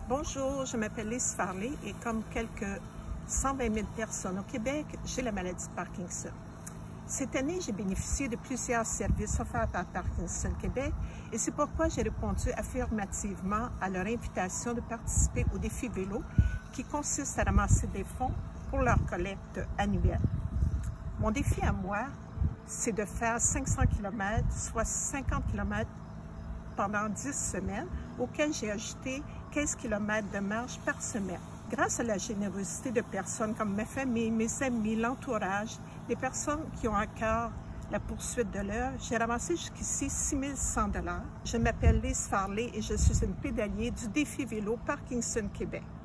Bonjour, je m'appelle Lise Farley et comme quelques 120 000 personnes au Québec, j'ai la maladie de Parkinson. Cette année, j'ai bénéficié de plusieurs services offerts par Parkinson Québec et c'est pourquoi j'ai répondu affirmativement à leur invitation de participer au défi vélo qui consiste à ramasser des fonds pour leur collecte annuelle. Mon défi à moi, c'est de faire 500 km, soit 50 km pendant 10 semaines, auxquelles j'ai ajouté 15 km de marche par semaine. Grâce à la générosité de personnes comme ma famille, mes amis, l'entourage, des personnes qui ont à cœur la poursuite de l'œuvre, j'ai ramassé jusqu'ici 6 100 $. Je m'appelle Lise Farley et je suis une pédalier du défi vélo Parkinson Québec.